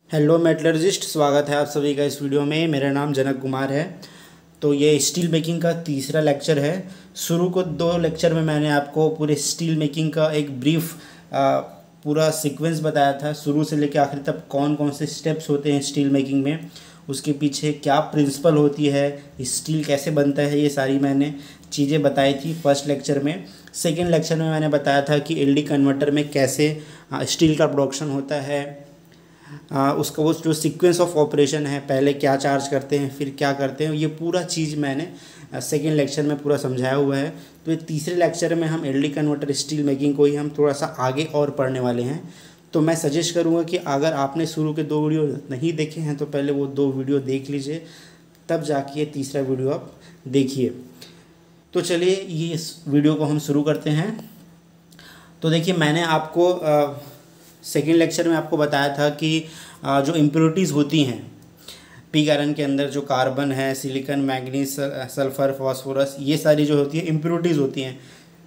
Hello metallurgist, स्वागत है आप सभी का इस वीडियो में। मेरा नाम जनक कुमार है। तो ये स्टील मेकिंग का तीसरा लेक्चर है। शुरू को 2 लेक्चर में मैंने आपको पूरे स्टील मेकिंग का एक ब्रीफ पूरा सीक्वेंस बताया था, शुरू से लेकर आखिर तक कौन कौन से स्टेप्स होते हैं स्टील मेकिंग में, उसके पीछे क्या प्रिंसिपल होती है, स्टील कैसे बनता है, ये सारी मैंने चीज़ें बताई थी फर्स्ट लेक्चर में। सेकेंड लेक्चर में मैंने बताया था कि एलडी कन्वर्टर में कैसे स्टील का प्रोडक्शन होता है, उसका वो जो सीक्वेंस ऑफ ऑपरेशन है, पहले क्या चार्ज करते हैं फिर क्या करते हैं, ये पूरा चीज़ मैंने सेकेंड लेक्चर में पूरा समझाया हुआ है। तो ये तीसरे लेक्चर में हम एलडी कन्वर्टर स्टील मेकिंग को ही हम थोड़ा सा आगे और पढ़ने वाले हैं। तो मैं सजेस्ट करूँगा कि अगर आपने शुरू के 2 वीडियो नहीं देखे हैं तो पहले वो 2 वीडियो देख लीजिए, तब जाके ये तीसरा वीडियो आप देखिए। तो चलिए ये इस वीडियो को हम शुरू करते हैं। तो देखिए, मैंने आपको सेकेंड लेक्चर में आपको बताया था कि जो इम्प्योरिटीज़ होती हैं पिग आयरन के अंदर, जो कार्बन है, सिलिकॉन, मैंगनीज, सल्फ़र, फास्फोरस, ये सारी जो होती है इम्प्योरिटीज़ होती हैं,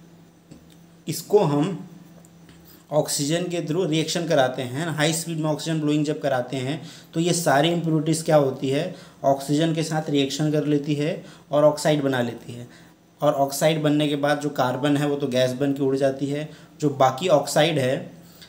इसको हम ऑक्सीजन के थ्रू रिएक्शन कराते हैं। हाई स्पीड में ऑक्सीजन ब्लोइंग जब कराते हैं तो ये सारी इम्प्योरिटीज़ क्या होती है, ऑक्सीजन के साथ रिएक्शन कर लेती है और ऑक्साइड बना लेती है। और ऑक्साइड बनने के बाद जो कार्बन है वो तो गैस बन के उड़ जाती है, जो बाकी ऑक्साइड है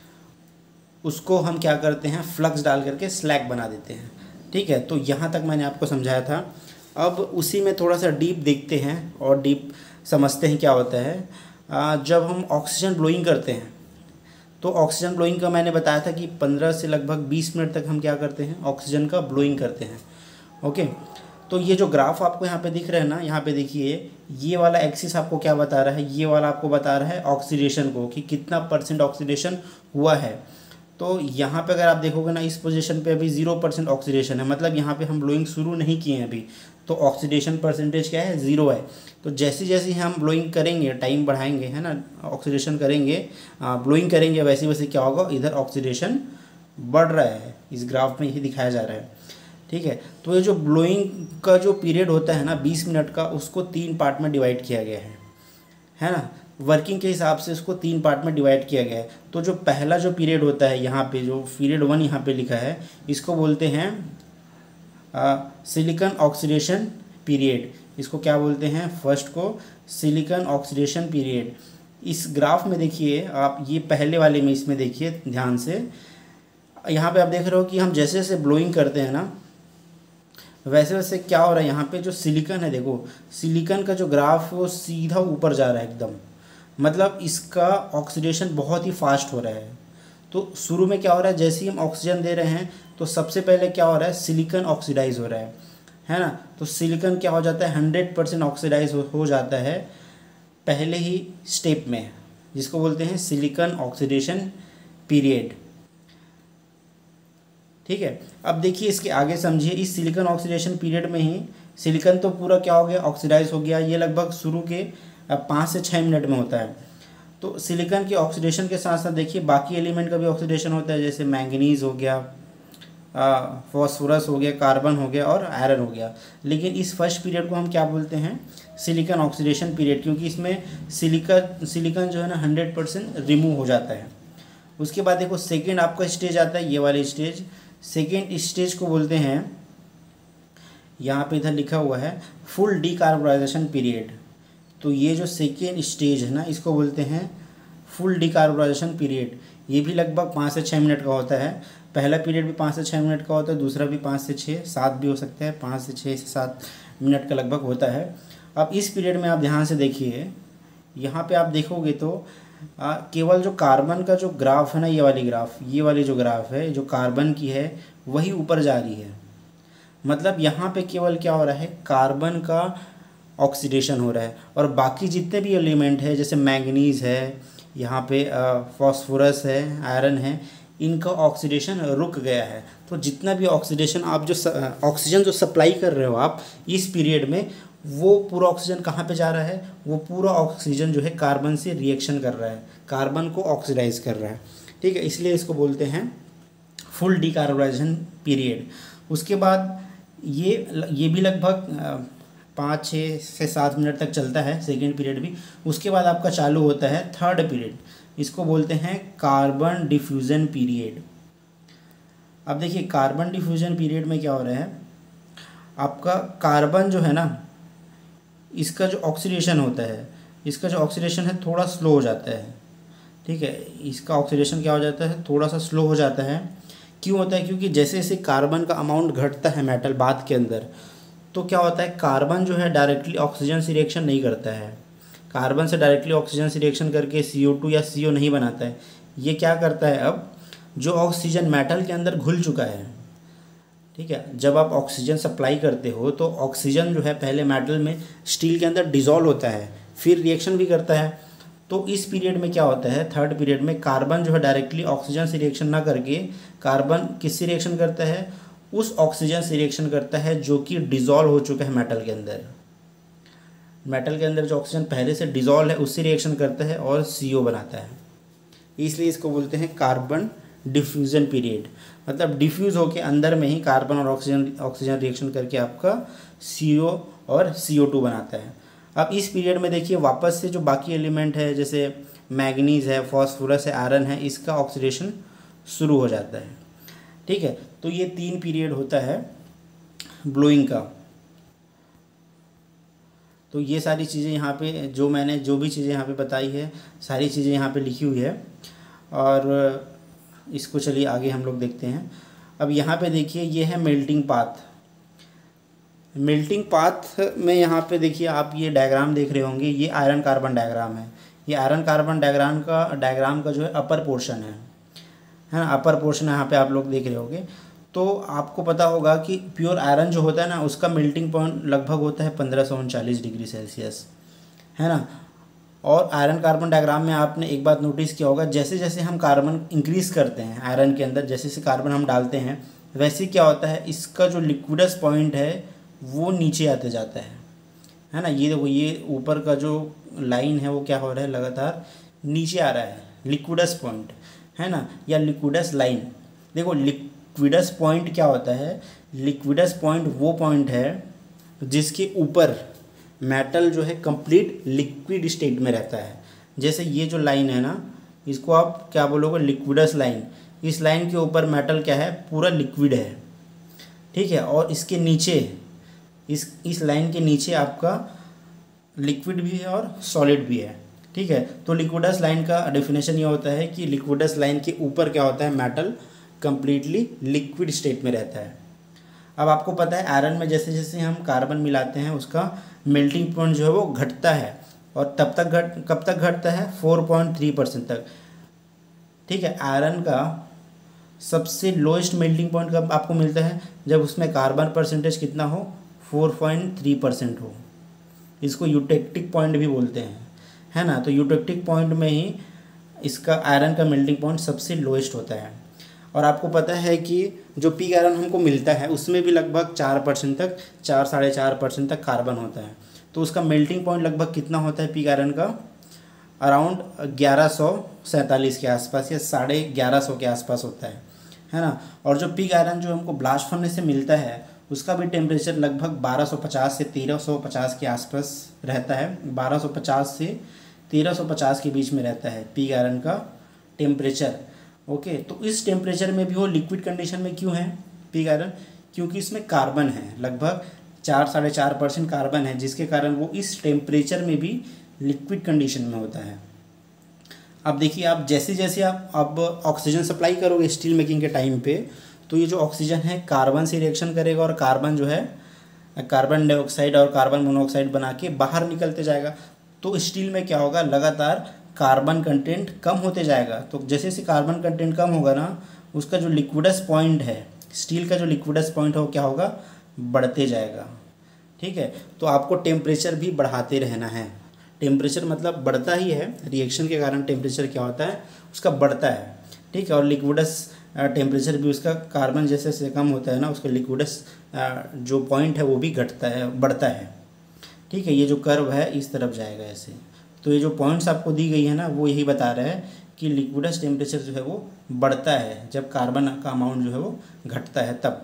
उसको हम क्या करते हैं, फ्लक्स डाल करके स्लैग बना देते हैं। ठीक है, तो यहाँ तक मैंने आपको समझाया था। अब उसी में थोड़ा सा डीप देखते हैं और डीप समझते हैं क्या होता है। जब हम ऑक्सीजन ब्लोइंग करते हैं तो ऑक्सीजन ब्लोइंग का मैंने बताया था कि 15 से लगभग 20 मिनट तक हम क्या करते हैं, ऑक्सीजन का ब्लोइंग करते हैं। ओके, तो ये जो ग्राफ आपको यहाँ पे दिख रहा है ना, यहाँ पे देखिए, ये वाला एक्सिस आपको क्या बता रहा है, ये वाला आपको बता रहा है ऑक्सीडेशन को, कि कितना % ऑक्सीडेशन हुआ है। तो यहाँ पे अगर आप देखोगे ना, इस पोजीशन पे अभी 0% ऑक्सीडेशन है, मतलब यहाँ पे हम ब्लोइंग शुरू नहीं किए हैं अभी, तो ऑक्सीडेशन परसेंटेज क्या है, 0 है। तो जैसे जैसे हम ब्लोइंग करेंगे, टाइम बढ़ाएंगे, है ना, ऑक्सीडेशन करेंगे, ब्लोइंग करेंगे, वैसे वैसे क्या होगा, इधर ऑक्सीडेशन बढ़ रहा है। इस ग्राफ में यही दिखाया जा रहा है। ठीक है, तो ये जो ब्लोइंग का जो पीरियड होता है ना 20 मिनट का, उसको 3 पार्ट में डिवाइड किया गया है ना। वर्किंग के हिसाब से इसको 3 पार्ट में डिवाइड किया गया है। तो जो पहला जो पीरियड होता है, यहाँ पे जो पीरियड 1 यहाँ पे लिखा है, इसको बोलते हैं सिलिकॉन ऑक्सीडेशन पीरियड। इसको क्या बोलते हैं, फर्स्ट को सिलिकॉन ऑक्सीडेशन पीरियड। इस ग्राफ में देखिए आप, ये पहले वाले में इसमें देखिए ध्यान से, यहाँ पे आप देख रहे हो कि हम जैसे जैसे ब्लोइंग करते हैं ना, वैसे वैसे क्या हो रहा है, यहाँ पे जो सिलिकॉन है, देखो सिलिकॉन का जो ग्राफ है वो सीधा ऊपर जा रहा है एकदम, मतलब इसका ऑक्सीडेशन बहुत ही फास्ट हो रहा है। तो शुरू में क्या हो रहा है, जैसे ही हम ऑक्सीजन दे रहे हैं तो सबसे पहले क्या हो रहा है, सिलिकॉन ऑक्सीडाइज हो रहा है ना। तो सिलिकॉन क्या हो जाता है, 100% ऑक्सीडाइज हो जाता है पहले ही स्टेप में, जिसको बोलते हैं सिलिकॉन ऑक्सीडेशन पीरियड। ठीक है, अब देखिए इसके आगे समझिए, इस सिलिकॉन ऑक्सीडेशन पीरियड में ही सिलिकॉन तो पूरा क्या हो गया, ऑक्सीडाइज हो गया। ये लगभग शुरू के 5 से 6 मिनट में होता है। तो सिलिकॉन के ऑक्सीडेशन के साथ साथ देखिए बाकी एलिमेंट का भी ऑक्सीडेशन होता है, जैसे मैंगनीज हो गया, फॉस्फोरस हो गया, कार्बन हो गया और आयरन हो गया। लेकिन इस फर्स्ट पीरियड को हम क्या बोलते हैं, सिलिकॉन ऑक्सीडेशन पीरियड, क्योंकि इसमें सिलिकॉन जो है ना 100% रिमूव हो जाता है। उसके बाद देखो सेकेंड आपका स्टेज आता है, ये वाली स्टेज। सेकेंड स्टेज को बोलते हैं, यहाँ पे इधर लिखा हुआ है फुल डीकार्बोनाइजेशन पीरियड। तो ये जो सेकेंड स्टेज है ना, इसको बोलते हैं फुल डीकार्बोनाइजेशन पीरियड। ये भी लगभग 5 से 6 मिनट का होता है। पहला पीरियड भी 5 से 6 मिनट का होता है, दूसरा भी 5 से 6, 7 भी हो सकता है, 5 से 6 से 7 मिनट का लगभग होता है। अब इस पीरियड में आप ध्यान से देखिए, यहाँ पे आप देखोगे तो केवल जो कार्बन का जो ग्राफ है ना, ये वाली ग्राफ, ये वाली जो ग्राफ है जो कार्बन की है, वही ऊपर जा रही है। मतलब यहाँ पे केवल क्या हो रहा है, कार्बन का ऑक्सीडेशन हो रहा है, और बाकी जितने भी एलिमेंट है, जैसे मैंगनीज है, यहाँ पे फॉस्फोरस है, आयरन है, इनका ऑक्सीडेशन रुक गया है। तो जितना भी ऑक्सीडेशन आप जो ऑक्सीजन जो सप्लाई कर रहे हो आप इस पीरियड में, वो पूरा ऑक्सीजन कहाँ पे जा रहा है, वो पूरा ऑक्सीजन जो है कार्बन से रिएक्शन कर रहा है, कार्बन को ऑक्सीडाइज कर रहा है। ठीक है, इसलिए इसको बोलते हैं फुल डीकार्बोनाइजेशन पीरियड। उसके बाद ये भी लगभग 5-6 से 7 मिनट तक चलता है, सेकेंड पीरियड भी। उसके बाद आपका चालू होता है थर्ड पीरियड, इसको बोलते हैं कार्बन डिफ्यूज़न पीरियड। अब देखिए कार्बन डिफ्यूजन पीरियड में क्या हो रहा है, आपका कार्बन जो है ना, इसका जो ऑक्सीडेशन होता है, इसका जो ऑक्सीडेशन है थोड़ा स्लो हो जाता है। ठीक है, इसका ऑक्सीडेशन क्या हो जाता है, थोड़ा सा स्लो हो जाता है। क्यों होता है, क्योंकि जैसे जैसे कार्बन का अमाउंट घटता है मेटल बाथ के अंदर, तो क्या होता है, कार्बन जो है डायरेक्टली ऑक्सीजन से रिएक्शन नहीं करता है। कार्बन से डायरेक्टली ऑक्सीजन से रिएक्शन करके CO2 या CO नहीं बनाता है। ये क्या करता है, अब जो ऑक्सीजन मेटल के अंदर घुल चुका है, ठीक है, जब आप ऑक्सीजन सप्लाई करते हो तो ऑक्सीजन जो है पहले मेटल में स्टील के अंदर डिज़ोल्व होता है, फिर रिएक्शन भी करता है। तो इस पीरियड में क्या होता है, थर्ड पीरियड में कार्बन जो है डायरेक्टली ऑक्सीजन से रिएक्शन ना करके कार्बन किससे रिएक्शन करता है, उस ऑक्सीजन से रिएक्शन करता है जो कि डिज़ोल्व हो चुका है मेटल के अंदर। मेटल के अंदर जो ऑक्सीजन पहले से डिज़ोल्व है उससे रिएक्शन करता है और CO बनाता है। इसलिए इसको बोलते हैं कार्बन डिफ्यूज़न पीरियड। मतलब डिफ्यूज़ होके अंदर में ही कार्बन और ऑक्सीजन रिएक्शन करके आपका CO और CO2 बनाता है। अब इस पीरियड में देखिए वापस से जो बाकी एलिमेंट है, जैसे मैग्नीज़ है, फॉस्फोरस है, आयरन है, इसका ऑक्सीडेशन शुरू हो जाता है। ठीक है, तो ये 3 पीरियड होता है ब्लोइंग का। तो ये सारी चीज़ें यहाँ पे जो मैंने जो भी चीज़ें यहाँ पे बताई है, सारी चीज़ें यहाँ पे लिखी हुई है। और इसको चलिए आगे हम लोग देखते हैं। अब यहाँ पे देखिए ये है मेल्टिंग पाथ। मेल्टिंग पाथ में यहाँ पे देखिए आप ये डायग्राम देख रहे होंगे, ये आयरन कार्बन डायग्राम है। ये आयरन कार्बन डायग्राम का जो है अपर पोर्शन है ना, अपर पोर्शन यहाँ पे आप लोग देख रहे होंगे। तो आपको पता होगा कि प्योर आयरन जो होता है ना, उसका मेल्टिंग पॉइंट लगभग होता है 1539 डिग्री सेल्सियस, है ना। और आयरन कार्बन डायग्राम में आपने एक बात नोटिस किया होगा, जैसे जैसे हम कार्बन इंक्रीज़ करते हैं आयरन के अंदर, जैसे जैसे कार्बन हम डालते हैं, वैसे क्या होता है, इसका जो लिक्विडस पॉइंट है वो नीचे आते जाता है ना। ये देखो, ये ऊपर का जो लाइन है वो क्या हो रहा है, लगातार नीचे आ रहा है, लिक्विडस पॉइंट, है ना, या लिक्विडस लाइन। देखो लिक्विडस पॉइंट क्या होता है, लिक्विडस पॉइंट वो पॉइंट है जिसके ऊपर मेटल जो है कंप्लीट लिक्विड स्टेट में रहता है। जैसे ये जो लाइन है ना, इसको आप क्या बोलोगे, लिक्विडस लाइन। इस लाइन के ऊपर मेटल क्या है, पूरा लिक्विड है। ठीक है, और इसके नीचे इस लाइन के नीचे आपका लिक्विड भी है और सॉलिड भी है। ठीक है, तो लिक्विडस लाइन का डेफिनेशन ये होता है कि लिक्विडस लाइन के ऊपर क्या होता है, मेटल कंप्लीटली लिक्विड स्टेट में रहता है। अब आपको पता है आयरन में जैसे जैसे हम कार्बन मिलाते हैं उसका मेल्टिंग पॉइंट जो है वो घटता है, और कब तक घटता है, 4.3% तक। ठीक है, आयरन का सबसे लोएस्ट मेल्टिंग पॉइंट कब आपको मिलता है, जब उसमें कार्बन परसेंटेज कितना हो, 4.3% हो। इसको यूटेक्टिक पॉइंट भी बोलते हैं, है ना। तो यूटेक्टिक पॉइंट में ही इसका आयरन का मेल्टिंग पॉइंट सबसे लोएस्ट होता है। और आपको पता है कि जो पिग आयरन हमको मिलता है उसमें भी लगभग 4% तक, 4-4.5% तक कार्बन होता है। तो उसका मेल्टिंग पॉइंट लगभग कितना होता है पिग आयरन का, अराउंड 1147 के आसपास या 1150 के आसपास होता है ना। और जो पिग आयरन जो हमको ब्लास्ट फर्नेस से मिलता है उसका भी टेम्परेचर लगभग 1250 से 1350 के आसपास रहता है। 1250 से 1350 के बीच में रहता है पिग आयरन का टेम्परेचर। ओके, तो इस टेम्परेचर में भी वो लिक्विड कंडीशन में क्यों है पिग आयरन, क्योंकि इसमें कार्बन है, लगभग 4-4.5% कार्बन है, जिसके कारण वो इस टेम्परेचर में भी लिक्विड कंडीशन में होता है। अब देखिए, आप जैसे जैसे आप अब ऑक्सीजन सप्लाई करोगे स्टील मेकिंग के टाइम पे, तो ये जो ऑक्सीजन है कार्बन से रिएक्शन करेगा और कार्बन जो है कार्बन डाइऑक्साइड और कार्बन मोनोऑक्साइड बना के बाहर निकलते जाएगा। तो स्टील में क्या होगा, लगातार कार्बन कंटेंट कम होते जाएगा। तो जैसे जैसे कार्बन कंटेंट कम होगा ना, उसका जो लिक्विडस पॉइंट है, स्टील का जो लिक्विडस पॉइंट हो क्या होगा, बढ़ते जाएगा। ठीक है, तो आपको टेम्परेचर भी बढ़ाते रहना है। टेम्परेचर मतलब बढ़ता ही है, रिएक्शन के कारण टेम्परेचर क्या होता है, उसका बढ़ता है। ठीक है, और लिक्विडस टेम्परेचर भी उसका कार्बन जैसे जैसे कम होता है ना, उसका लिक्विडस जो पॉइंट है वो भी घटता है, बढ़ता है। ठीक है, ये जो कर्व है इस तरफ जाएगा ऐसे। तो ये जो पॉइंट्स आपको दी गई है ना, वो यही बता रहा है कि लिक्विडस टेम्परेचर जो है वो बढ़ता है जब कार्बन का अमाउंट जो है वो घटता है तब।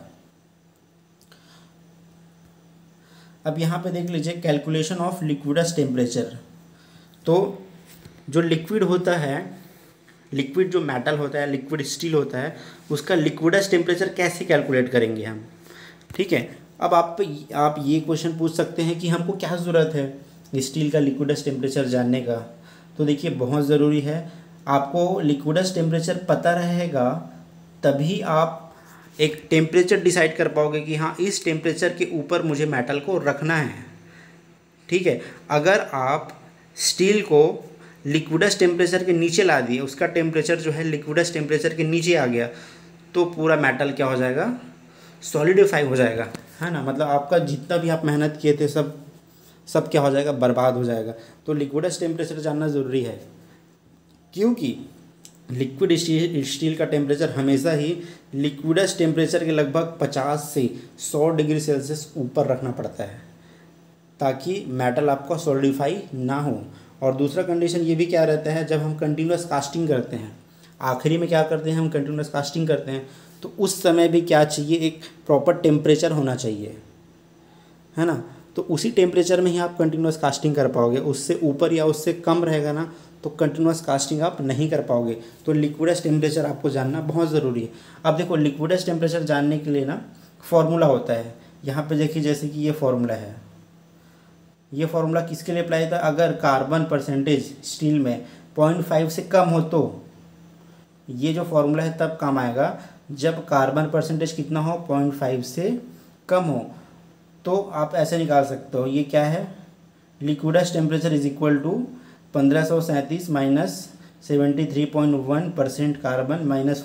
अब यहाँ पे देख लीजिए कैलकुलेशन ऑफ लिक्विडस टेम्परेचर। तो जो लिक्विड होता है लिक्विड जो मेटल होता है, लिक्विड स्टील होता है, उसका लिक्विडस टेम्परेचर कैसे कैलकुलेट करेंगे हम। ठीक है, अब आप ये क्वेश्चन पूछ सकते हैं कि हमको क्या ज़रूरत है स्टील का लिक्विडस टेम्परेचर जानने का। तो देखिए बहुत ज़रूरी है, आपको लिक्विडस टेम्परेचर पता रहेगा तभी आप एक टेम्परेचर डिसाइड कर पाओगे कि हाँ इस टेम्परेचर के ऊपर मुझे मेटल को रखना है। ठीक है, अगर आप स्टील को लिक्विडस टेम्परेचर के नीचे ला दिए, उसका टेम्परेचर जो है लिक्विडस टेम्परेचर के नीचे आ गया, तो पूरा मेटल क्या हो जाएगा, सॉलिडिफाई हो जाएगा, है ना। मतलब आपका जितना भी आप मेहनत किए थे सब क्या हो जाएगा, बर्बाद हो जाएगा। तो लिक्विडस टेम्परेचर जानना ज़रूरी है, क्योंकि लिक्विड स्टील का टेम्परेचर हमेशा ही लिक्विडस टेम्परेचर के लगभग 50 से 100 डिग्री सेल्सियस ऊपर रखना पड़ता है, ताकि मेटल आपका सॉलिडिफाई ना हो। और दूसरा कंडीशन ये भी क्या रहता है, जब हम कंटिन्यूस कास्टिंग करते हैं, आखिरी में क्या करते हैं हम कंटिन्यूस कास्टिंग करते हैं, तो उस समय भी क्या चाहिए, एक प्रॉपर टेम्परेचर होना चाहिए, है ना। तो उसी टेम्परेचर में ही आप कंटिन्यूस कास्टिंग कर पाओगे, उससे ऊपर या उससे कम रहेगा ना तो कंटिन्यूस कास्टिंग आप नहीं कर पाओगे। तो लिक्विडस टेम्परेचर आपको जानना बहुत ज़रूरी है। अब देखो लिक्विडस टेम्परेचर जानने के लिए ना फॉर्मूला होता है, यहाँ पे देखिए जैसे कि ये फॉर्मूला है, ये फॉर्मूला किसके लिए अप्लाई था, अगर कार्बन परसेंटेज स्टील में 0.5 से कम हो तो ये जो फॉर्मूला है तब काम आएगा जब कार्बन परसेंटेज कितना हो, 0.5 से कम हो। तो आप ऐसे निकाल सकते हो, ये क्या है, liquidus temperature is equal to 1537 minus 73.1% carbon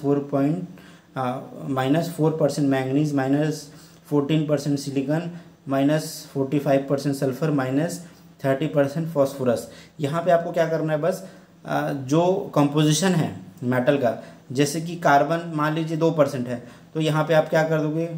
minus 4% manganese minus 14% silicon minus 45% sulphur minus 30% phosphorus. यहाँ पे आपको क्या करना है, बस जो कंपोजिशन है मेटल का, जैसे कि कार्बन मान लीजिए 2% है, तो यहाँ पे आप क्या कर दोगे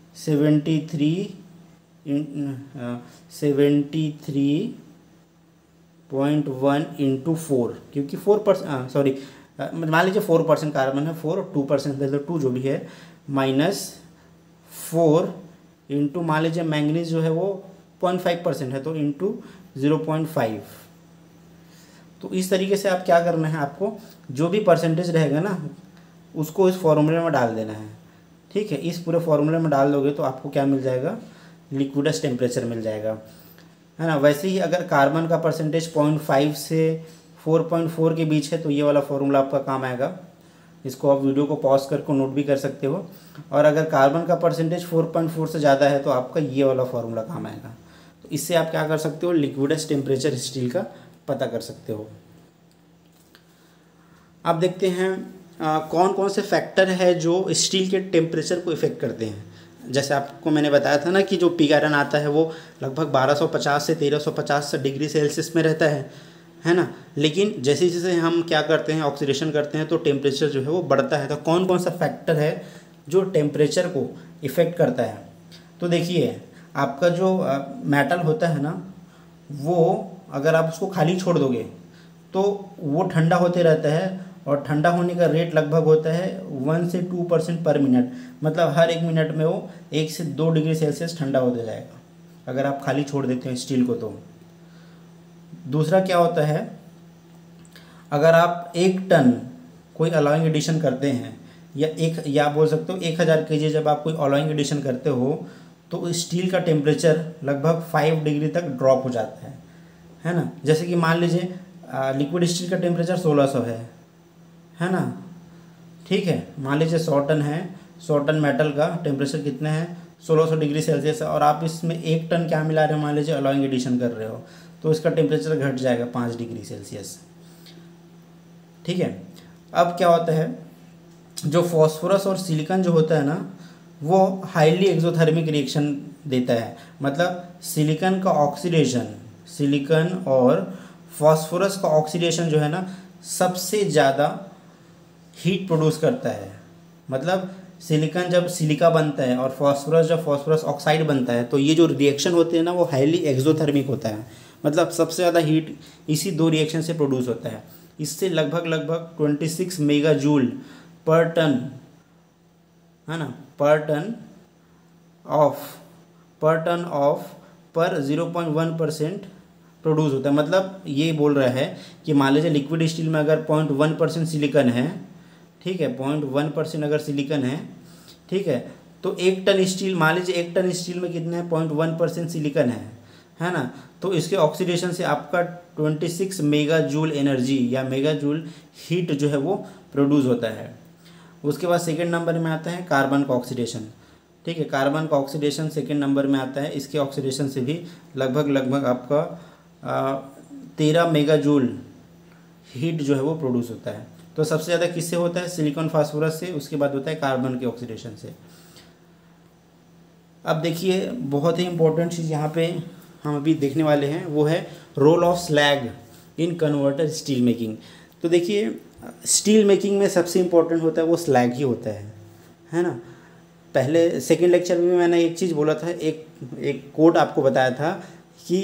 73.1 इंटू 4, क्योंकि 4% सॉरी मान लीजिए 4% कार्बन है, 4 और 2% दे दो, 2 जो भी है, माइनस 4 इंटू मान लीजिए मैंगनीज जो है वो 0.5% है, तो इंटू 0.5। तो इस तरीके से आप क्या करना है, आपको जो भी परसेंटेज रहेगा ना उसको इस फॉर्मूले में डाल देना है। ठीक है, इस पूरे फॉर्मूले में डाल दोगे तो आपको क्या मिल जाएगा, लिक्विडस टेम्परेचर मिल जाएगा, है ना। वैसे ही अगर कार्बन का परसेंटेज 0.5 से 4.4 के बीच है तो ये वाला फॉर्मूला आपका काम आएगा। इसको आप वीडियो को पॉज करके नोट भी कर सकते हो। और अगर कार्बन का परसेंटेज 4.4 से ज़्यादा है तो आपका ये वाला फॉर्मूला काम आएगा। तो इससे आप क्या कर सकते हो, लिक्विडस टेम्परेचर स्टील का पता कर सकते हो। अब देखते हैं कौन कौन से फैक्टर है जो स्टील के टेम्परेचर को इफ़ेक्ट करते हैं। जैसे आपको मैंने बताया था ना कि जो पिग आयरन आता है वो लगभग 1250 से 1350 डिग्री सेल्सियस में रहता है ना। लेकिन जैसे जैसे हम क्या करते हैं, ऑक्सीडेशन करते हैं, तो टेम्परेचर जो है वो बढ़ता है। तो कौन कौन सा फैक्टर है जो टेम्परेचर को इफ़ेक्ट करता है। तो देखिए आपका जो मेटल होता है ना, वो अगर आप उसको खाली छोड़ दोगे तो वो ठंडा होते रहता है, और ठंडा होने का रेट लगभग होता है 1 से 2% पर मिनट। मतलब हर 1 मिनट में वो 1 से 2 डिग्री सेल्सियस ठंडा होता जाएगा अगर आप खाली छोड़ देते हो स्टील को। तो दूसरा क्या होता है, अगर आप 1 टन कोई अलॉइंग एडिशन करते हैं, या बोल सकते हो 1000 kg जब आप कोई अलॉइंग एडिशन करते हो तो स्टील का टेम्परेचर लगभग 5 डिग्री तक ड्रॉप हो जाता है ना। जैसे कि मान लीजिए लिक्विड स्टील का टेम्परेचर 1600 है ना। ठीक है, मान लीजिए 100 टन है, 100 टन मेटल का टेम्परेचर कितना है, 1600 डिग्री सेल्सियस है, और आप इसमें 1 टन क्या मिला रहे हो, मान लीजिए अलॉइंग एडिशन कर रहे हो, तो इसका टेम्परेचर घट जाएगा 5 डिग्री सेल्सियस। ठीक है, अब क्या होता है, जो फॉस्फोरस और सिलिकॉन जो होता है ना, वो हाईली एक्सोथर्मिक रिएक्शन देता है। मतलब सिलिकॉन का ऑक्सीडेशन, सिलिकॉन और फॉस्फोरस का ऑक्सीडेशन जो है ना सबसे ज़्यादा हीट प्रोड्यूस करता है। मतलब सिलिकॉन जब सिलिका बनता है और फॉस्फोरस जब फॉस्फोरस ऑक्साइड बनता है, तो ये जो रिएक्शन होते हैं ना वो हाईली एक्सोथर्मिक होता है। मतलब सबसे ज़्यादा हीट इसी 2 रिएक्शन से प्रोड्यूस होता है। इससे लगभग 26 मेगा जूल पर टन, है ना, पर टन ऑफ पर 0.1% प्रोड्यूस होता है। मतलब ये बोल रहा है कि मान लीजिए लिक्विड स्टील में अगर 0.1% सिलिकॉन है, ठीक है, 0.1% अगर सिलिकॉन है, ठीक है, तो 1 टन स्टील, मान लीजिए 1 टन स्टील में कितना है, 0.1% सिलिकॉन है ना। तो इसके ऑक्सीडेशन से आपका 26 मेगा जूल एनर्जी या मेगा जूल हीट जो है वो प्रोड्यूस होता है। उसके बाद सेकेंड नंबर में आता है कार्बन का ऑक्सीडेशन, ठीक है, कार्बन का ऑक्सीडेशन सेकेंड नंबर में आता है। इसके ऑक्सीडेशन से भी लगभग आपका 13 मेगा जूल हीट जो है वो प्रोड्यूस होता है। तो सबसे ज़्यादा किससे होता है, सिलिकॉन फास्फोरस से, उसके बाद होता है कार्बन के ऑक्सीडेशन से। अब देखिए बहुत ही इंपॉर्टेंट चीज़ यहाँ पे हम अभी देखने वाले हैं, वो है role of slag in converter steel making. तो देखिए स्टील मेकिंग में सबसे इम्पोर्टेंट होता है वो स्लैग ही होता है ना। पहले सेकेंड लेक्चर में मैंने एक चीज़ बोला था, एक कोट आपको बताया था कि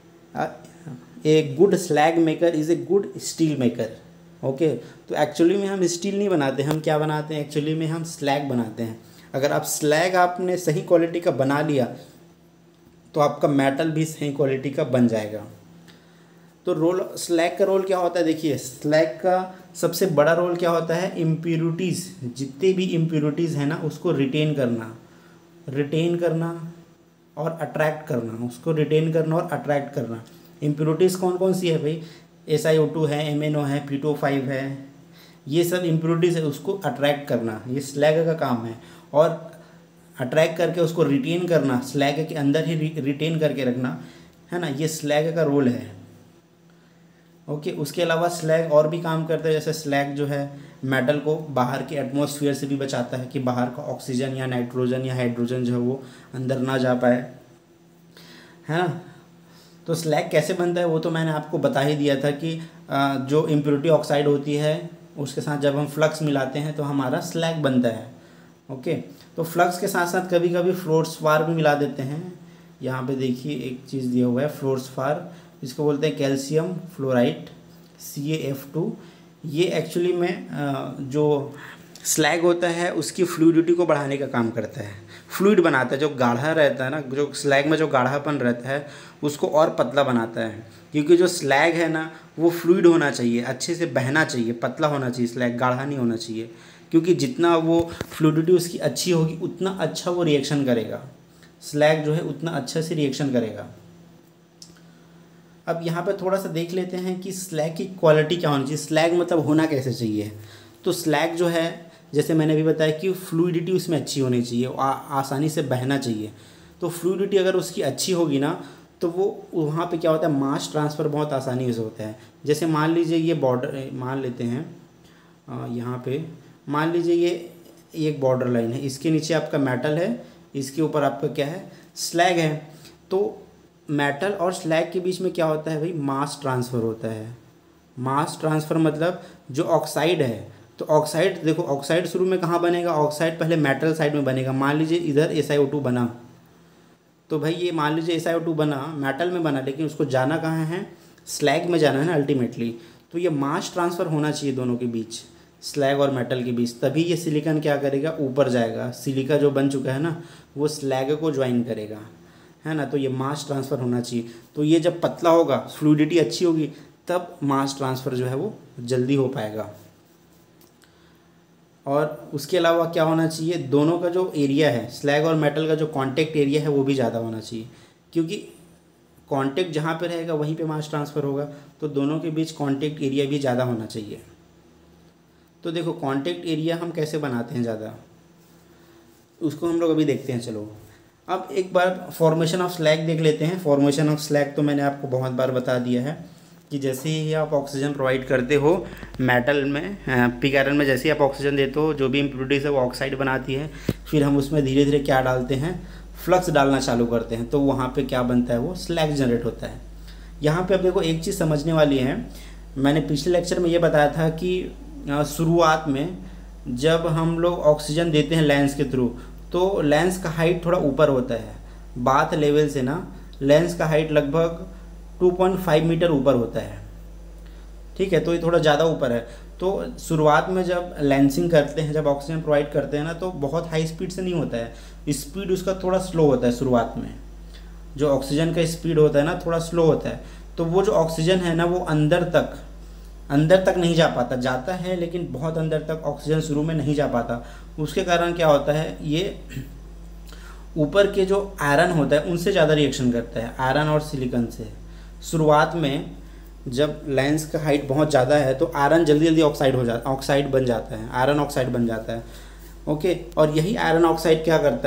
a good slag maker is a good steel maker. Okay, तो एक्चुअली में हम स्टील नहीं बनाते, हम क्या बनाते हैं, एक्चुअली में हम स्लैग बनाते हैं। अगर आप स्लैग आपने सही क्वालिटी का बना लिया तो आपका मेटल भी सही क्वालिटी का बन जाएगा। तो रोल स्लैग का रोल क्या होता है, देखिए स्लैग का सबसे बड़ा रोल क्या होता है, इम्प्योरिटीज़, जितने भी इम्प्योरिटीज़ है ना उसको रिटेन करना और अट्रैक्ट करना, उसको रिटेन करना और अट्रैक्ट करना। इम्प्योरिटीज़ कौन कौन सी है भाई, SiO2 है, MnO है, P2O5 है, ये सब इम्प्योरिटीज़ है, उसको अट्रैक्ट करना ये स्लैग का काम है। और अट्रैक्ट करके उसको रिटेन करना, स्लैग के अंदर ही रिटेन करके रखना, है ना, ये स्लैग का रोल है। ओके, उसके अलावा स्लैग और भी काम करता है, जैसे स्लैग जो है मेटल को बाहर के एटमॉस्फेयर से भी बचाता है कि बाहर का ऑक्सीजन या नाइट्रोजन या हाइड्रोजन जो है वो अंदर ना जा पाए, है ना। तो स्लैग कैसे बनता है वो तो मैंने आपको बता ही दिया था कि जो इम्प्योरिटी ऑक्साइड होती है उसके साथ जब हम फ्लक्स मिलाते हैं तो हमारा स्लैग बनता है। ओके, तो फ्लक्स के साथ साथ कभी कभी फ्लोर्सफार भी मिला देते हैं। यहाँ पे देखिए एक चीज़ दिया हुआ है फ्लोर्सफार, इसको बोलते हैं कैल्शियम फ्लोराइड CaF2। ये एक्चुअली में जो स्लैग होता है उसकी फ्लूइडिटी को बढ़ाने का काम करता है, फ्लूइड बनाता है। जो गाढ़ा रहता है ना, जो स्लैग में जो गाढ़ापन रहता है उसको और पतला बनाता है, क्योंकि जो स्लैग है ना वो फ्लूइड होना चाहिए, अच्छे से बहना चाहिए, पतला होना चाहिए, स्लैग गाढ़ा नहीं होना चाहिए, क्योंकि जितना वो फ्लूइडिटी उसकी अच्छी होगी उतना अच्छा वो रिएक्शन करेगा, स्लैग जो है उतना अच्छा से रिएक्शन करेगा। अब यहाँ पे थोड़ा सा देख लेते हैं कि स्लैग की क्वालिटी क्या होनी चाहिए, स्लैग मतलब होना कैसे चाहिए। तो स्लैग जो है जैसे मैंने अभी बताया कि फ्लूइडिटी उसमें अच्छी होनी चाहिए, आसानी से बहना चाहिए। तो फ्लूइडिटी अगर उसकी अच्छी होगी ना तो वो वहाँ पे क्या होता है, मास ट्रांसफ़र बहुत आसानी से होता है। जैसे मान लीजिए ये बॉर्डर मान लेते हैं, यहाँ पे मान लीजिए ये एक बॉर्डर लाइन है, इसके नीचे आपका मेटल है, इसके ऊपर आपका क्या है, स्लैग है। तो मेटल और स्लैग के बीच में क्या होता है भाई, मास ट्रांसफ़र होता है। मास ट्रांसफ़र मतलब जो ऑक्साइड है, तो ऑक्साइड देखो, ऑक्साइड शुरू में कहाँ बनेगा, ऑक्साइड पहले मेटल साइड में बनेगा। मान लीजिए इधर SiO2 बना, तो भाई ये मान लीजिए SiO2 बना, मेटल में बना, लेकिन उसको जाना कहाँ है, स्लैग में जाना है ना अल्टीमेटली। तो ये मास ट्रांसफ़र होना चाहिए दोनों के बीच, स्लैग और मेटल के बीच, तभी ये सिलिकॉन क्या करेगा, ऊपर जाएगा। सिलिका जो बन चुका है ना वो स्लैग को ज्वाइन करेगा, है ना। तो ये मास ट्रांसफ़र होना चाहिए। तो ये जब पतला होगा, फ्लूइडिटी अच्छी होगी, तब मास ट्रांसफ़र जो है वो जल्दी हो पाएगा। और उसके अलावा क्या होना चाहिए, दोनों का जो एरिया है, स्लैग और मेटल का जो कांटेक्ट एरिया है वो भी ज़्यादा होना चाहिए, क्योंकि कांटेक्ट जहाँ पे रहेगा वहीं पे मास ट्रांसफ़र होगा। तो दोनों के बीच कांटेक्ट एरिया भी ज़्यादा होना चाहिए। तो देखो कांटेक्ट एरिया हम कैसे बनाते हैं ज़्यादा, उसको हम लोग अभी देखते हैं। चलो अब एक बार फॉर्मेशन ऑफ स्लैग देख लेते हैं। फॉर्मेशन ऑफ स्लैग तो मैंने आपको बहुत बार बता दिया है कि जैसे ही आप ऑक्सीजन प्रोवाइड करते हो मेटल में, पिग आयरन में जैसे ही आप ऑक्सीजन देते हो, जो भी इम्प्योरिटीज़ है वो ऑक्साइड बनाती है। फिर हम उसमें धीरे धीरे क्या डालते हैं, फ्लक्स डालना चालू करते हैं, तो वहाँ पे क्या बनता है, वो स्लैग जनरेट होता है। यहाँ पे अब देखो एक चीज़ समझने वाली है, मैंने पिछले लेक्चर में ये बताया था कि शुरुआत में जब हम लोग ऑक्सीजन देते हैं लेंस के थ्रू, तो लेंस का हाइट थोड़ा ऊपर होता है, बाथ लेवल से ना लेंस का हाइट लगभग 2.5 मीटर ऊपर होता है, ठीक है। तो ये थोड़ा ज़्यादा ऊपर है। तो शुरुआत में जब लेंसिंग करते हैं, जब ऑक्सीजन प्रोवाइड करते हैं ना, तो बहुत हाई स्पीड से नहीं होता है, स्पीड उसका थोड़ा स्लो होता है शुरुआत में। जो ऑक्सीजन का स्पीड होता है ना थोड़ा स्लो होता है। तो वो जो ऑक्सीजन है ना वो अंदर तक नहीं जा पाता, जाता है लेकिन बहुत अंदर तक ऑक्सीजन शुरू में नहीं जा पाता। उसके कारण क्या होता है, ये ऊपर के जो आयरन होता है उनसे ज़्यादा रिएक्शन करता है, आयरन और सिलिकॉन से। शुरुआत में जब लेंस का हाइट बहुत ज़्यादा है तो आयरन जल्दी जल्दी ऑक्साइड बन जाता है, आयरन ऑक्साइड बन जाता है। ओके, और यही आयरन ऑक्साइड क्या करता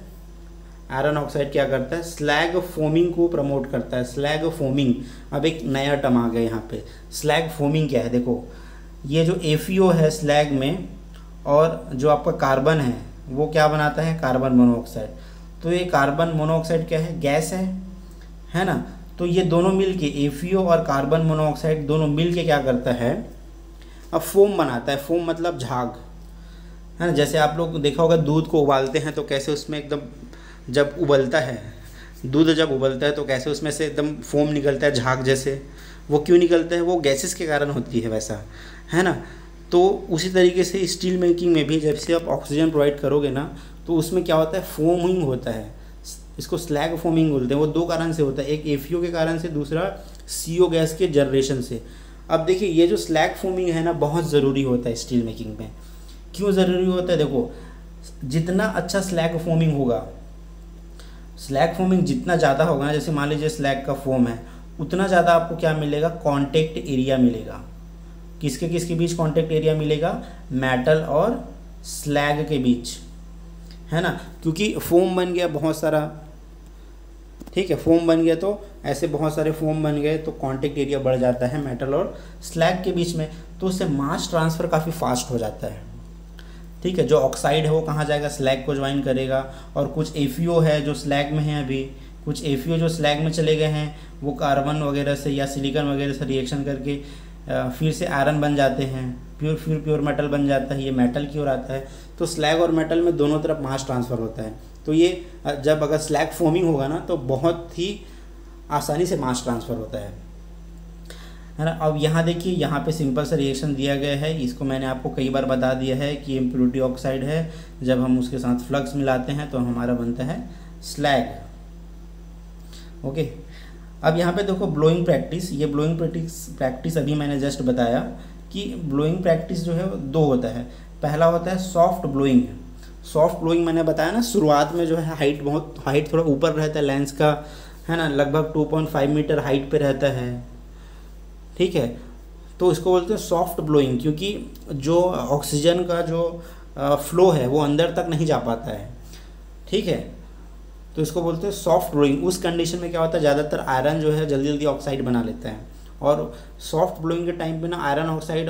है, स्लैग फोमिंग को प्रमोट करता है। स्लैग फोमिंग, अब एक नया टर्म आ गया यहाँ पे। स्लैग फोमिंग क्या है, देखो ये जो FeO है स्लैग में, और जो आपका कार्बन है वो क्या बनाता है, कार्बन मोनोऑक्साइड। तो ये कार्बन मोनोऑक्साइड क्या है, गैस है ना। तो ये दोनों मिलके FeO और कार्बन मोनोऑक्साइड दोनों मिलके क्या करता है, अब फोम बनाता है। फोम मतलब झाग, है ना। जैसे आप लोग देखा होगा दूध को उबालते हैं तो कैसे उसमें एकदम जब उबलता है तो कैसे उसमें से एकदम फोम निकलता है झाग जैसे। वो क्यों निकलता है, वो गैसेस के कारण होती है वैसा, है ना। तो उसी तरीके से स्टील मेकिंग में भी जब से आप ऑक्सीजन प्रोवाइड करोगे ना तो उसमें क्या होता है, फोमिंग होता है। इसको स्लैग फोमिंग बोलते हैं। वो दो कारण से होता है, एक FeO के कारण से, दूसरा CO गैस के जनरेशन से। अब देखिए ये जो स्लैग फोमिंग है ना बहुत ज़रूरी होता है स्टील मेकिंग में। क्यों ज़रूरी होता है, देखो जितना अच्छा स्लैग फोमिंग होगा, स्लैग फोमिंग जितना ज़्यादा होगा ना, जैसे मान लीजिए स्लैग का फोम है, उतना ज़्यादा आपको क्या मिलेगा, कॉन्टेक्ट एरिया मिलेगा। किसके बीच कॉन्टेक्ट एरिया मिलेगा, मेटल और स्लैग के बीच, है ना। क्योंकि फोम बन गया बहुत सारा, ठीक है, फोम बन गया तो ऐसे बहुत सारे फोम बन गए तो कांटेक्ट एरिया बढ़ जाता है मेटल और स्लैग के बीच में, तो उससे मास ट्रांसफ़र काफ़ी फास्ट हो जाता है। ठीक है, जो ऑक्साइड है वो कहाँ जाएगा, स्लैग को ज्वाइन करेगा। और कुछ FeO है जो स्लैग में है, अभी कुछ FeO जो स्लैग में चले गए हैं वो कार्बन वगैरह से या सिलिकॉन वगैरह से रिएक्शन करके फिर से आयरन बन जाते हैं, प्योर मेटल बन जाता है, ये मेटल की ओर आता है। तो स्लैग और मेटल में दोनों तरफ मास ट्रांसफ़र होता है। तो ये जब अगर स्लैग फोमिंग होगा ना तो बहुत ही आसानी से मास ट्रांसफ़र होता है ना। अब यहाँ देखिए, यहाँ पे सिंपल सा रिएक्शन दिया गया है। इसको मैंने आपको कई बार बता दिया है कि इम्प्योरिटी ऑक्साइड है, जब हम उसके साथ फ्लक्स मिलाते हैं तो हमारा बनता है स्लैग। ओके, अब यहाँ पे देखो ब्लोइंग प्रैक्टिस, ये ब्लोइंग प्रैक्टिस अभी मैंने जस्ट बताया कि ब्लोइंग प्रैक्टिस जो है वो दो होता है। पहला होता है सॉफ्ट ब्लोइंग। सॉफ्ट ब्लोइंग मैंने बताया ना, शुरुआत में जो है हाइट थोड़ा ऊपर रहता है लेंस का, है ना, लगभग 2.5 मीटर हाइट पे रहता है। ठीक है, तो इसको बोलते हैं सॉफ्ट ब्लोइंग, क्योंकि जो ऑक्सीजन का जो फ्लो है वो अंदर तक नहीं जा पाता है। ठीक है, तो इसको बोलते हैं सॉफ्ट ब्लोइंग। उस कंडीशन में क्या होता है, ज़्यादातर आयरन जो है जल्दी जल्दी ऑक्साइड बना लेता है, और सॉफ्ट ब्लोइंग के टाइम पे ना आयरन ऑक्साइड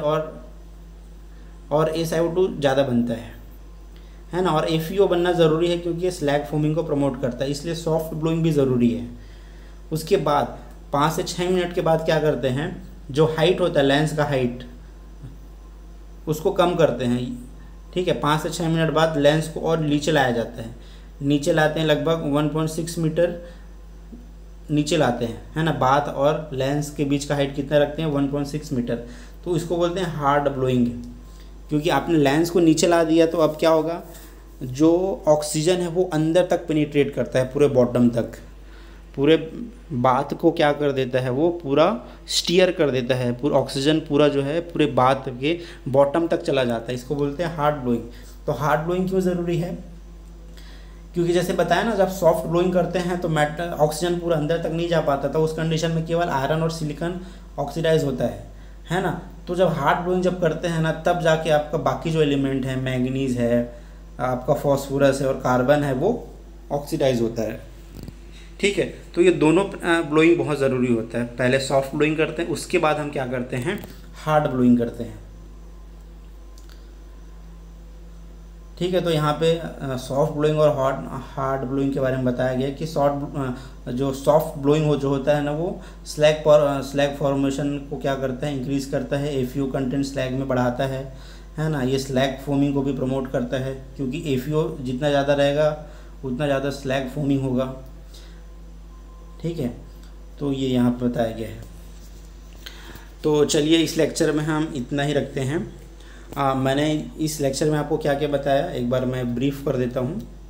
और SiO2 ज़्यादा बनता है ना। और FeO बनना ज़रूरी है क्योंकि ये स्लैग फोमिंग को प्रमोट करता है, इसलिए सॉफ्ट ब्लोइंग भी ज़रूरी है। उसके बाद 5 से 6 मिनट के बाद क्या करते हैं, जो हाइट होता है लेंस का हाइट उसको कम करते हैं। ठीक है, 5 से 6 मिनट बाद लेंस को और नीचे लाया जाता है। नीचे लाते हैं लगभग 1.6 मीटर नीचे लाते हैं, है ना। बात और लेंस के बीच का हाइट कितना रखते हैं, 1.6 मीटर। तो इसको बोलते हैं हार्ड ब्लोइंग, क्योंकि आपने लेंस को नीचे ला दिया तो अब क्या होगा, जो ऑक्सीजन है वो अंदर तक पेनिट्रेट करता है, पूरे बॉटम तक, पूरे बात को क्या कर देता है, वो पूरा स्टीयर कर देता है। पूरा ऑक्सीजन पूरा जो है पूरे बात के बॉटम तक चला जाता है। इसको बोलते हैं हार्ड ब्लोइंग। तो हार्ड ब्लोइंग क्यों ज़रूरी है, क्योंकि जैसे बताया ना, जब सॉफ्ट ब्लोइंग करते हैं तो मेटल ऑक्सीजन पूरा अंदर तक नहीं जा पाता था। उस कंडीशन में केवल आयरन और सिलिकॉन ऑक्सीडाइज होता है ना। तो जब हार्ड ब्लोइंग जब करते हैं ना, तब जाके आपका बाकी जो एलिमेंट है, मैंगनीज है, आपका फॉस्फोरस है और कार्बन है, वो ऑक्सीडाइज होता है। ठीक है, तो ये दोनों ब्लोइंग बहुत ज़रूरी होता है। पहले सॉफ्ट ब्लोइंग करते हैं, उसके बाद हम क्या करते हैं, हार्ड ब्लोइंग करते हैं। ठीक है, तो यहाँ पे सॉफ्ट ब्लोइंग और हार्ड ब्लोइंग के बारे में बताया गया कि जो सॉफ्ट ब्लोइंग जो होता है ना, वो स्लैग फॉर्मेशन को क्या करता है, इंक्रीज़ करता है। FeO कंटेंट स्लैग में बढ़ाता है ना। ये स्लैग फोमिंग को भी प्रमोट करता है, क्योंकि FeO जितना ज़्यादा रहेगा उतना ज़्यादा स्लैग फोमिंग होगा। ठीक है, तो ये यहाँ पर बताया गया है। तो चलिए इस लेक्चर में हम इतना ही रखते हैं। मैंने इस लेक्चर में आपको क्या क्या बताया एक बार मैं ब्रीफ कर देता हूँ।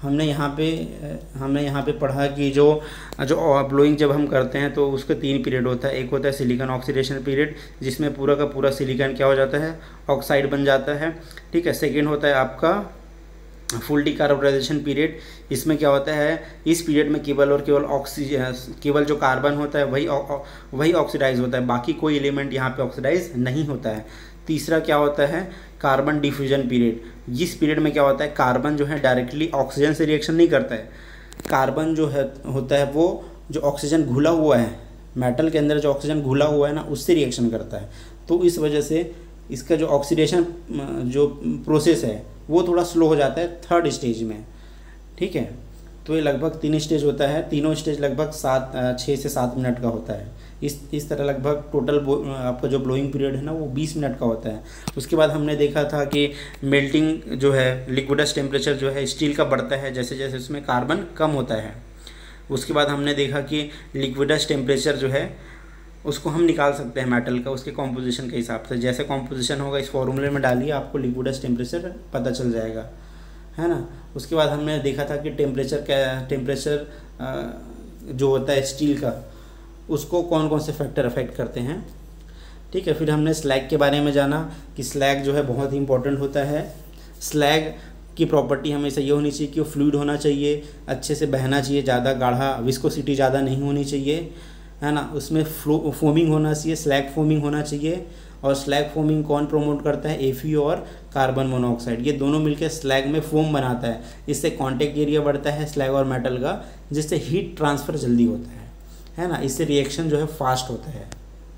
हमने यहाँ पे पढ़ा कि जो ब्लोइंग जब हम करते हैं तो उसके 3 पीरियड होता है। एक होता है सिलिकॉन ऑक्सीडेशन पीरियड, जिसमें पूरा का पूरा सिलिकॉन क्या हो जाता है, ऑक्साइड बन जाता है, ठीक है। सेकेंड होता है आपका फुल डिकार्बोनाइजेशन पीरियड। इसमें क्या होता है, इस पीरियड में केवल और केवल केवल जो कार्बन होता है वही ऑक्सीडाइज होता है, बाकी कोई एलिमेंट यहाँ पे ऑक्सीडाइज नहीं होता है। तीसरा क्या होता है, कार्बन डिफ्यूजन पीरियड। इस पीरियड में क्या होता है, कार्बन जो है डायरेक्टली ऑक्सीजन से रिएक्शन नहीं करता है। कार्बन जो है होता है वो जो ऑक्सीजन घुला हुआ है, मेटल के अंदर जो ऑक्सीजन घुला हुआ है ना, उससे रिएक्शन करता है। तो इस वजह से इसका जो ऑक्सीडेशन जो प्रोसेस है वो थोड़ा स्लो हो जाता है 3rd स्टेज में, ठीक है। तो ये लगभग 3 स्टेज होता है, तीनों स्टेज लगभग 6 से 7 मिनट का होता है। इस तरह लगभग टोटल आपका जो ब्लोइंग पीरियड है ना वो 20 मिनट का होता है। उसके बाद हमने देखा था कि मेल्टिंग जो है, लिक्विडस टेम्परेचर जो है स्टील का बढ़ता है जैसे जैसे उसमें कार्बन कम होता है। उसके बाद हमने देखा कि लिक्विडस टेम्परेचर जो है उसको हम निकाल सकते हैं मेटल का, उसके कॉम्पोजिशन के हिसाब से। जैसे कॉम्पोजिशन होगा इस फॉर्मूले में डालिए, आपको लिक्विडस टेम्परेचर पता चल जाएगा, है ना। उसके बाद हमने देखा था कि टेम्परेचर जो होता है स्टील का, उसको कौन कौन से फैक्टर अफेक्ट करते हैं, ठीक है। फिर हमने स्लैग के बारे में जाना कि स्लैग जो है बहुत ही इंपॉर्टेंट होता है। स्लैग की प्रॉपर्टी हमेशा ये होनी चाहिए कि वो फ्लूइड होना चाहिए, अच्छे से बहना चाहिए, ज़्यादा गाढ़ा, विस्कोसिटी ज़्यादा नहीं होनी चाहिए, है ना। उसमें फोमिंग होना चाहिए, स्लैग फोमिंग होना चाहिए। और स्लैग फोमिंग कौन प्रोमोट करता है, एफई और कार्बन मोनोऑक्साइड, ये दोनों मिलकर स्लैग में फोम बनाता है। इससे कॉन्टेक्ट एरिया बढ़ता है स्लैग और मेटल का, जिससे हीट ट्रांसफ़र जल्दी होता है ना। इससे रिएक्शन जो है फास्ट होता है।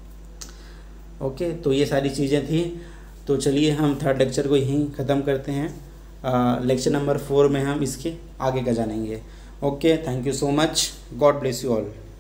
ओके, तो ये सारी चीज़ें थी। तो चलिए हम 3rd लेक्चर को यहीं ख़त्म करते हैं। लेक्चर नंबर 4 में हम इसके आगे का जानेंगे। Okay, thank you so much, God bless you all.